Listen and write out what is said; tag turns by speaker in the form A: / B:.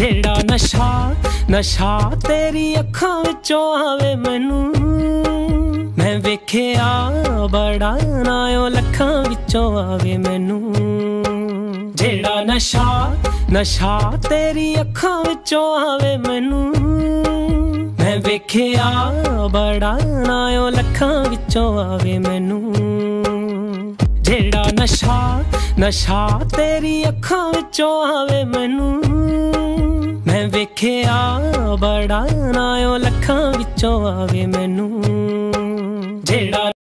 A: ਜਿਹੜਾ ਨਸ਼ਾ ਤੇਰੀ ਅੱਖਾਂ ਵਿੱਚੋਂ ਆਵੇ ਮੈਨੂੰ ਮੈਂ ਵੇਖਿਆ ਬੜਾ ਨਾ ਓ ਲੱਖਾਂ ਵਿੱਚੋਂ ਆਵੇ ਮੈਨੂੰ ਜਿਹੜਾ ਨਸ਼ਾ ਤੇਰੀ ਅੱਖਾਂ ਵਿੱਚੋਂ ਆਵੇ ਮੈਨੂੰ ਮੈਂ ਵੇਖਿਆ ਬੜਾ ਨਾ ਓ ਲੱਖਾਂ ਵਿੱਚੋਂ ਆਵੇ ਮੈਨੂੰ ਜਿਹੜਾ ਨਸ਼ਾ ਤੇਰੀ ਅੱਖਾਂ ਵਿੱਚੋਂ ਆਵੇ ਮੈਨੂੰ ਮੈਂ ਵੇਖਿਆ ਬੜਾ ਨਾ ਓ ਲੱਖਾਂ ਵਿੱਚੋਂ ਆਵੇ ਮੈਨੂੰ